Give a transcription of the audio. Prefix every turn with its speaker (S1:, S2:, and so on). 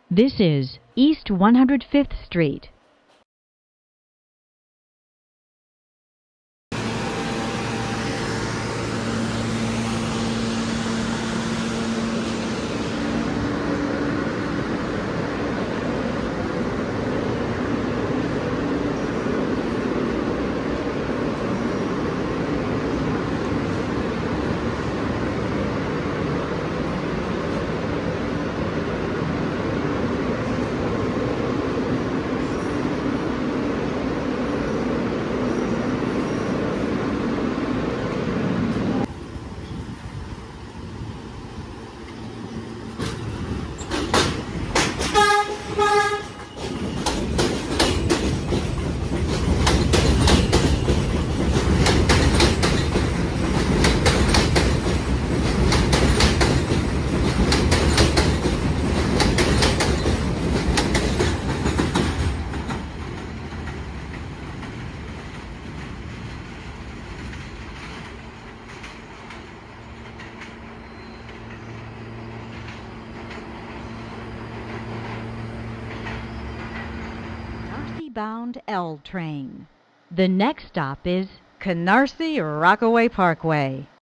S1: This is East 105th Street. Bound L train. The next stop is Canarsie Rockaway Parkway.